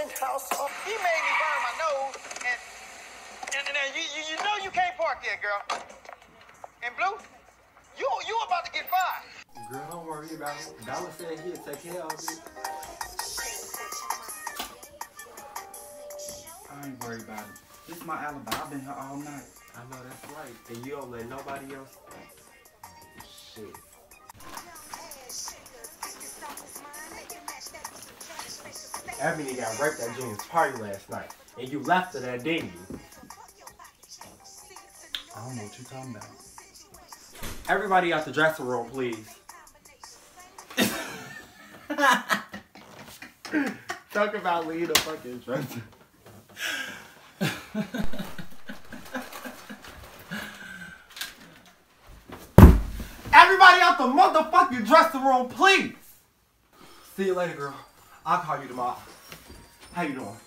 house. He made me burn my nose, and you know you can't park there, girl. And Blue, you about to get fired. Girl, don't worry about it. Dollar said he'll take care of it. I ain't worried about it. This is my alibi. I've been here all night. I know that's right. And you don't let nobody else. Shit. Ebony got raped at Junior's party last night. And you left her there, didn't you? I don't know what you're talking about. Everybody out the dressing room, please. Talk about leaving the fucking dressing. Everybody out the motherfucking dressing room, please. See you later, girl. I'll call you tomorrow. How you doing?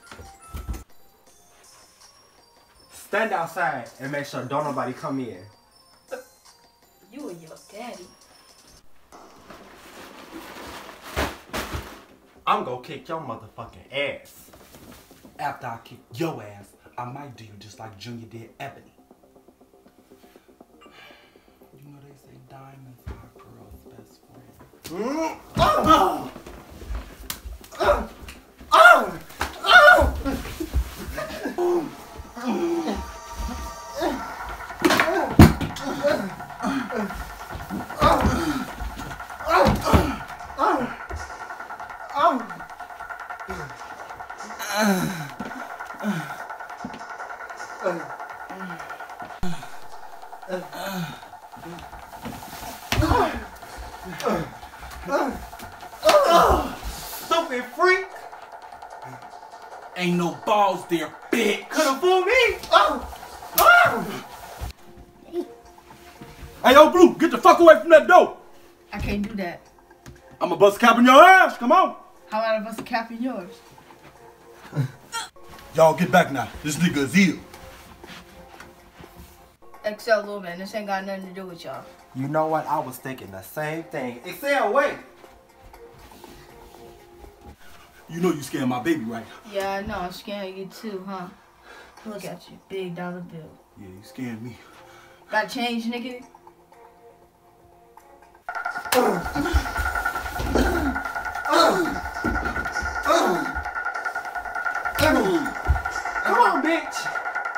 Stand outside and make sure don't nobody come in. You and your daddy. I'm gonna kick your motherfucking ass. After I kick your ass, I might do you just like Junior did Ebony. You know they say diamonds are a girl's best friend. Stupid freak! Ain't no balls there, bitch! Could've fooled me! Hey, yo, Blue, get the fuck away from that door! I can't do that. I'ma bust a cap in your ass, come on! How about I bust a cap in yours? Y'all get back now, this nigga is ill. Excel, little man, this ain't got nothing to do with y'all. You know what? I was thinking the same thing. Excel, wait! You know you scared my baby, right? Yeah, I know. I'm scaring you too, huh? Look at you, $big bill. Yeah, you scared me. Got change, nigga? Come on, bitch!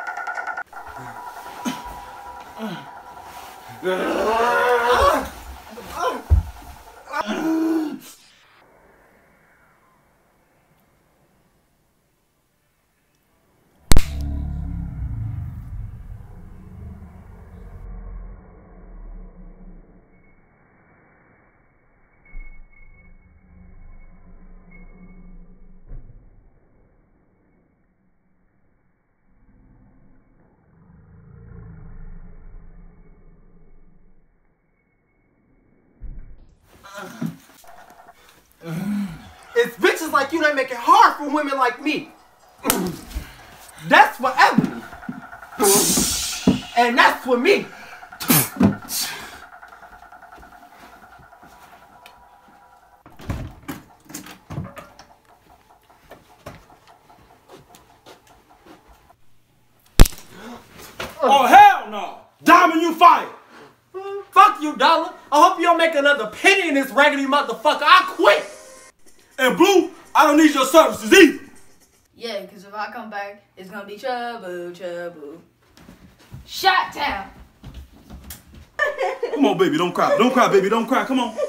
It's bitches like you that make it hard for women like me. That's for Ebony. And that's for me. Oh, hell no! Diamond, you fired! Fuck you, Dollar. I hope you don't make another penny in this raggedy motherfucker. I quit. And Blue, I don't need your services either. Yeah, because if I come back, it's gonna be trouble, trouble. Shot town! Come on, baby, don't cry. Don't cry, baby, don't cry. Come on.